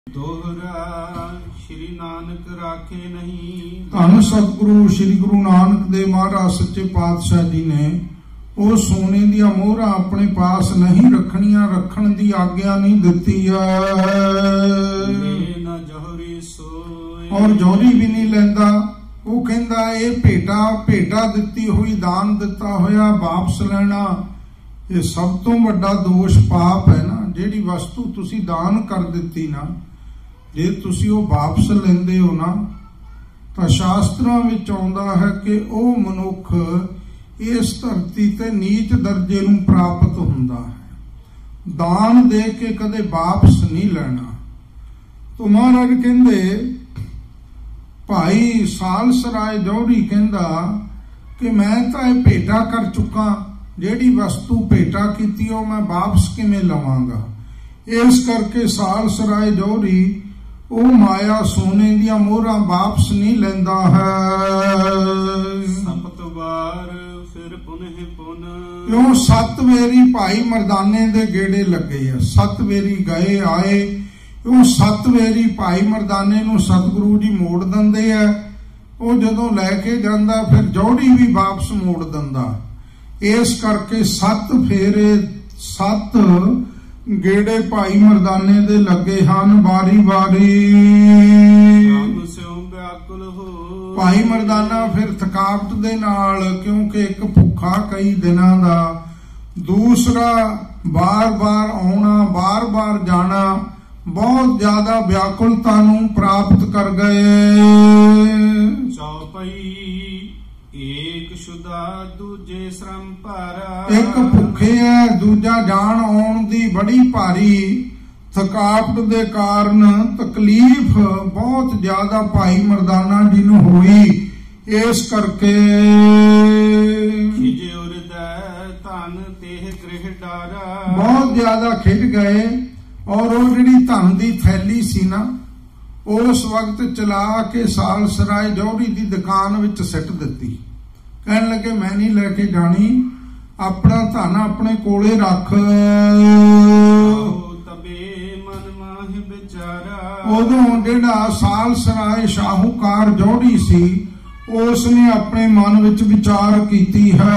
ਦੋਹਰਾ ਸ਼੍ਰੀ ਨਾਨਕ ਰਾਖੇ ਨਹੀਂ। ਧੰਨ ਸਤਿਗੁਰੂ ਸ਼੍ਰੀ ਗੁਰੂ ਨਾਨਕ ਦੇਵ ਮਹਾਰਾਜ ਸੱਚੇ ਪਾਤਸ਼ਾਹ ਜੀ ਨੇ ਉਹ ਸੋਨੇ ਦੀਆਂ ਮੋਹਰਾਂ ਆਪਣੇ ਪਾਸ ਨਹੀਂ ਰੱਖਣੀਆਂ, ਰੱਖਣ ਦੀ ਆਗਿਆ ਨਹੀਂ ਦਿੱਤੀ ਔਰ ਜੋਹਰੀ ਵੀ ਨਹੀਂ ਲੈਂਦਾ। ਉਹ ਕਹਿੰਦਾ ਇਹ ਭੇਟਾ ਦਿੱਤੀ ਹੋਈ, ਦਾਨ ਦਿੱਤਾ ਹੋਇਆ ਵਾਪਸ ਲੈਣਾ ਇਹ ਸਭ ਤੋਂ ਵੱਡਾ ਦੋਸ਼ ਪਾਪ ਹੈ ਨਾ। ਜਿਹੜੀ ਵਸਤੂ ਤੁਸੀਂ ਦਾਨ ਕਰ ਦਿੱਤੀ ਨਾ, ਜੇ ਤੁਸੀਂ ਉਹ ਵਾਪਸ ਲੈਂਦੇ ਹੋ ਨਾ, ਤਾਂ ਸ਼ਾਸਤਰਾਂ ਵਿੱਚ ਆਉਂਦਾ ਹੈ ਕਿ ਉਹ ਮਨੁੱਖ ਇਸ ਧਰਤੀ ਤੇ ਨੀਚ ਦਰਜੇ ਨੂੰ ਪ੍ਰਾਪਤ ਹੁੰਦਾ ਹੈ। ਦਾਨ ਦੇ ਕੇ ਕਦੇ ਵਾਪਸ ਨਹੀਂ ਲੈਣਾ। ਤੋ ਮਹਾਰਾਜ ਕਹਿੰਦੇ, ਭਾਈ ਸਾਲਸਰਾਏ ਜੋਹਰੀ ਕਹਿੰਦਾ ਕਿ ਮੈਂ ਤਾਂ ਇਹ ਭੇਟਾ ਕਰ ਚੁੱਕਾ, ਜਿਹੜੀ ਵਸਤੂ ਭੇਟਾ ਕੀਤੀ ਉਹ ਮੈਂ ਵਾਪਸ ਕਿਵੇਂ ਲਵਾਂਗਾ। ਇਸ ਕਰਕੇ ਸਾਲਸਰਾਏ ਜੋਹਰੀ ਉਹ ਮਾਇਆ ਸੋਨੇ ਦੀਆਂ ਮੋਹਰਾਂ ਵਾਪਸ ਨਹੀਂ ਲੈਂਦਾ ਹੈ। ਸਪਤ ਵਾਰ ਫਿਰ ਪੁਨਹ ਪੁਨ, ਕਿਉਂ 7 ਵੇਰੀ ਭਾਈ ਮਰਦਾਨੇ ਦੇ ਗੇੜੇ ਲੱਗੇ ਆ। 7 ਵੇਰੀ ਗਏ ਆਏ, ਕਿਉਂ 7 ਵੇਰੀ ਭਾਈ ਮਰਦਾਨੇ ਨੂੰ ਸਤਿਗੁਰੂ ਜੀ ਮੋੜ ਦਿੰਦੇ ਆ। ਉਹ ਜਦੋਂ ਲੈ ਕੇ ਜਾਂਦਾ ਫਿਰ ਜੋਹਰੀ ਵੀ ਵਾਪਸ ਮੋੜ ਦਿੰਦਾ। ਇਸ ਕਰਕੇ 7 ਫੇਰੇ 7 ਗੇੜੇ ਭਾਈ ਮਰਦਾਨੇ ਦੇ ਲੱਗੇ ਹਨ ਵਾਰੀ ਵਾਰੀ। ਭਾਈ ਮਰਦਾਨਾ ਫਿਰ ਥਕਾਵਟ ਦੇ ਨਾਲ, ਕਿਉਂਕਿ ਇੱਕ ਭੁੱਖਾ ਕਈ ਦਿਨਾਂ ਦਾ, ਦੂਸਰਾ ਬਾਰ-ਬਾਰ ਆਉਣਾ ਬਾਰ-ਬਾਰ ਜਾਣਾ, ਬਹੁਤ ਜ਼ਿਆਦਾ ਵਿਆਕੁਲਤਾ ਨੂੰ ਪ੍ਰਾਪਤ ਕਰ ਗਏ। ਚੌਪਈ ਏਕ ਸ਼ੁਦਾ ਦੂਜੇ ਸ਼ਰਮ ਭਾਰਾ, ਇੱਕ ਭੁੱਖੇ ਹੈ, ਦੂਜਾ ਜਾਣ ਆਉਣ ਦੀ ਬੜੀ ਭਾਰੀ ਥਕਾਵਟ ਦੇ ਕਾਰਨ ਤਕਲੀਫ ਬਹੁਤ ਜ਼ਿਆਦਾ ਭਾਈ ਮਰਦਾਨਾ ਜੀ ਨੂੰ ਹੋਈ। ਇਸ ਕਰਕੇ ਖਿਜੇ ਉਰਦੈ ਧਨ ਤੇਹ ਗ੍ਰਹਿ ਡਾਰਾ, ਬਹੁਤ ਜ਼ਿਆਦਾ ਖਿਜ ਗਏ। ਔਰ ਉਹ ਜਿਹੜੀ ਧਨ ਦੀ ਥੈਲੀ ਸੀ ਨਾ, ਉਸ ਵਕਤ ਚਲਾ ਕੇ ਸਾਲਸਰਾਏ ਜੋਹਰੀ ਦੀ ਦੁਕਾਨ ਵਿੱਚ ਸਿੱਟ ਦਿੱਤੀ। ਕਹਿਣ ਲੱਗੇ ਮੈਂ ਨਹੀਂ ਲੈ ਕੇ ਜਾਣੀ, ਆਪਣਾ ਧਨ ਆਪਣੇ ਕੋਲੇ ਰੱਖ। ਉਦੋਂ ਜਿਹੜਾ ਸਾਲਸਰਾਏ ਸ਼ਾਹੂਕਾਰ ਜੋਹਰੀ ਸੀ, ਉਸ ਨੇ ਆਪਣੇ ਮਨ ਵਿੱਚ ਵਿਚਾਰ ਕੀਤੀ ਹੈ,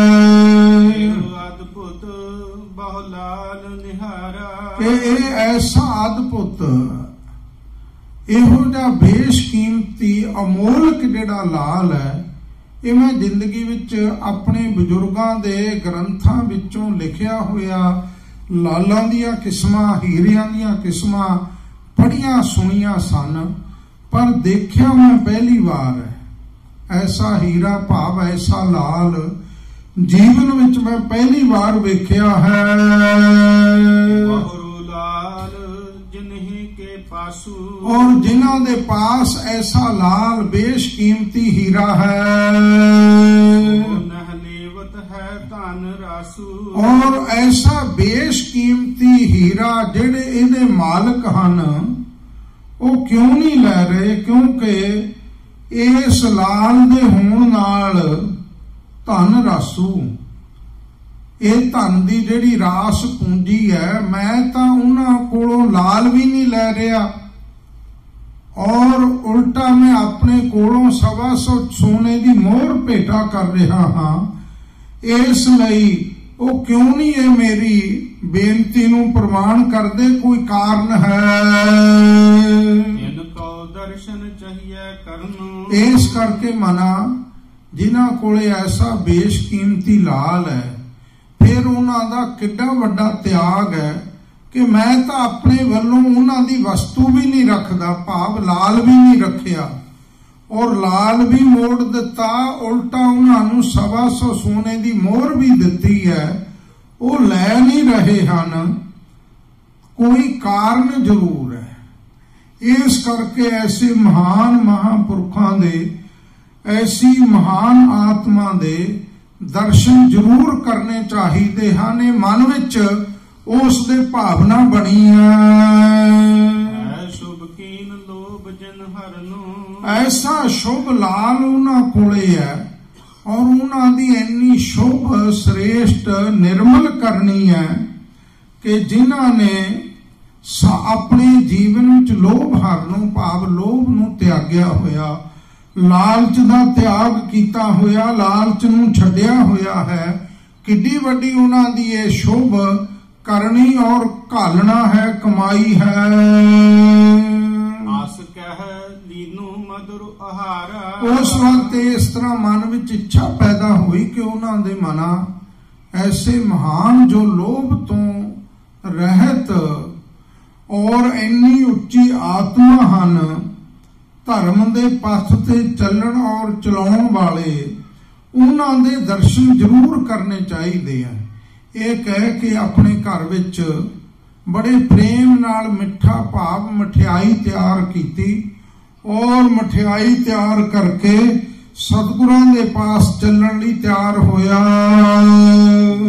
ਅਦਭੁਤ ਬਹੁਲਾਲ ਨਿਹਾਰਾ, ਕਿ ਇਹ ਐਸਾ ਅਦਭੁਤ, ਇਹੋ ਜਿਹਾ ਬੇਸ਼ਕੀਮਤੀ ਅਮੋਲਕ ਜਿਹੜਾ ਲਾਲ ਹੈ, ਇਹ ਮੈਂ ਜ਼ਿੰਦਗੀ ਵਿੱਚ ਆਪਣੇ ਬਜ਼ੁਰਗਾਂ ਦੇ ਗ੍ਰੰਥਾਂ ਵਿੱਚੋਂ ਲਿਖਿਆ ਹੋਇਆ ਲਾਲਾਂ ਦੀਆਂ ਕਿਸਮਾਂ, ਹੀਰਿਆਂ ਦੀਆਂ ਕਿਸਮਾਂ ਪੜ੍ਹੀਆਂ ਸੁਣੀਆਂ ਸਨ, ਪਰ ਦੇਖਿਆ ਮੈਂ ਪਹਿਲੀ ਵਾਰ ਹੈ। ਐਸਾ ਹੀਰਾ ਭਾਵ ਐਸਾ ਲਾਲ ਜੀਵਨ ਵਿੱਚ ਮੈਂ ਪਹਿਲੀ ਵਾਰ ਵੇਖਿਆ ਹੈ। ਔਰ ਜਿਨ੍ਹਾਂ ਦੇ ਪਾਸ ਐਸਾ ਲਾਲ ਬੇਸ਼ਕੀਮਤੀ ਹੀਰਾ ਹੈ, ਔਰ ਐਸਾ ਬੇਸ਼ਕੀਮਤੀ ਹੀਰਾ ਜਿਹੜੇ ਇਹਦੇ ਮਾਲਕ ਹਨ ਉਹ ਕਿਉਂ ਨਹੀਂ ਲੈ ਰਹੇ? ਕਿਉਂਕਿ ਇਸ ਲਾਲ ਦੇ ਹੋਣ ਨਾਲ ਧਨ ਰਾਸੂ, ਇਹ ਧਨ ਦੀ ਜਿਹੜੀ ਰਾਸ ਪੂੰਜੀ ਹੈ, ਮੈਂ ਤਾਂ ਉਹਨਾਂ ਕੋਲੋਂ ਲਾਲ ਵੀ ਨਹੀਂ ਲੈ ਰਿਹਾ, ਔਰ ਉਲਟਾ ਮੈਂ ਆਪਣੇ ਕੋਲੋਂ 125 ਸੋਨੇ ਦੀ ਮੋਹਰ ਭੇਟਾ ਕਰ ਰਿਹਾ ਹਾਂ। ਇਸ ਲਈ ਉਹ ਕਿਉਂ ਨਹੀਂ ਇਹ ਮੇਰੀ ਬੇਨਤੀ ਨੂੰ ਪ੍ਰਵਾਨ ਕਰਦੇ? ਕੋਈ ਕਾਰਨ ਹੈ। ਦਰਸ਼ਨ ਚਾਹੀਏ ਕਰਨ, ਇਸ ਕਰਕੇ ਮਨਾ ਜਿਨ੍ਹਾਂ ਕੋਲੇ ਐਸਾ ਬੇਸ਼ਕੀਮਤੀ ਲਾਲ ਹੈ, ਫਿਰ ਉਹਨਾਂ ਦਾ ਕਿੱਡਾ ਵੱਡਾ ਤਿਆਗ ਹੈ ਕਿ ਮੈਂ ਤਾਂ ਆਪਣੇ ਵੱਲੋਂ ਉਹਨਾਂ ਦੀ ਵਸਤੂ ਵੀ ਨਹੀਂ ਰੱਖਦਾ, ਭਾਵ ਲਾਲ ਵੀ ਨਹੀਂ ਰੱਖਿਆ, ਔਰ ਲਾਲ ਵੀ ਮੋੜ ਦਿੱਤਾ, ਉਲਟਾ ਉਹਨਾਂ ਨੂੰ 125 ਸੋਨੇ ਦੀ ਮੋਹਰ ਵੀ ਦਿੱਤੀ ਹੈ। ਉਹ ਲੈ ਨਹੀਂ ਰਹੇ ਹਨ, ਕੋਈ ਕਾਰਨ ਜ਼ਰੂਰ ਹੈ। ਇਸ ਕਰਕੇ ਐਸੇ ਮਹਾਨ ਮਹਾਂਪੁਰਖਾਂ ਦੇ, ਐਸੀ ਮਹਾਨ ਆਤਮਾ ਦੇ ਦਰਸ਼ਨ ਜ਼ਰੂਰ ਕਰਨੇ ਚਾਹੀਦੇ ਹਨ। ਇਹ ਮਨ ਵਿੱਚ ਉਸ ਦੇ ਭਾਵਨਾ ਬਣੀ ਹੈ। ਸ਼ੁਭ ਕੀਨ ਲੋਭ ਜਨ ਹਰ ਨੂੰ, ਐਸਾ ਸ਼ੁਭ ਲਾਲ ਉਹਨਾਂ ਕੋਲੇ ਹੈ, ਔਰ ਉਹਨਾਂ ਦੀ ਇੰਨੀ ਸ਼ੁਭ ਸ੍ਰੇਸ਼ਟ ਨਿਰਮਲ ਕਰਨੀ ਹੈ ਕਿ ਜਿਨ੍ਹਾਂ ਨੇ ਆਪਣੇ ਜੀਵਨ ਵਿੱਚ ਲੋਭ ਹਰ ਨੂੰ ਭਾਵ ਲੋਭ ਨੂੰ ਤਿਆਗਿਆ ਹੋਇਆ, ਲਾਲਚ ਦਾ ਤਿਆਗ ਕੀਤਾ ਹੋਇਆ, ਲਾਲਚ ਨੂੰ ਛੱਡਿਆ ਹੋਇਆ ਹੈ। ਕਿੱਡੀ ਵੱਡੀ ਉਹਨਾਂ ਦੀ ਇਹ ਸ਼ੋਭ ਕਰਨੀ ਔਰ ਘਾਲਣਾ ਹੈ, ਕਮਾਈ ਹੈ। ਆਸ ਕਹਿ ਲੀਨੂ ਮਧੁਰ ਆਹਾਰਾ। ਉਸ ਵਕਤ ਇਸ ਤਰ੍ਹਾਂ ਮਨ ਵਿੱਚ ਇੱਛਾ ਪੈਦਾ ਹੋਈ ਕਿ ਉਹਨਾਂ ਦੇ ਮਨਾਂ ਐਸੇ ਮਹਾਨ ਜੋ ਲੋਭ ਤੋਂ ਰਹਿਤ ਔਰ ਇੰਨੀ ਉੱਚੀ ਆਤਮਾ ਹਨ, ਧਰਮ ਦੇ ਪਥ ਤੇ ਚੱਲਣ ਔਰ ਚਲਾਉਣ ਵਾਲੇ, ਉਹਨਾਂ ਦੇ ਦਰਸ਼ਨ ਜ਼ਰੂਰ ਕਰਨੇ ਚਾਹੀਦੇ ਆ। ਇਹ ਕਹਿ ਕੇ ਆਪਣੇ ਘਰ ਵਿੱਚ ਬੜੇ ਪ੍ਰੇਮ ਨਾਲ ਮਿੱਠਾ ਭਾਵ ਮਠਿਆਈ ਤਿਆਰ ਕੀਤੀ ਔਰ ਮਠਿਆਈ ਤਿਆਰ ਕਰਕੇ ਸਤਿਗੁਰਾਂ ਦੇ ਪਾਸ ਚੱਲਣ ਲਈ ਤਿਆਰ ਹੋਇਆ।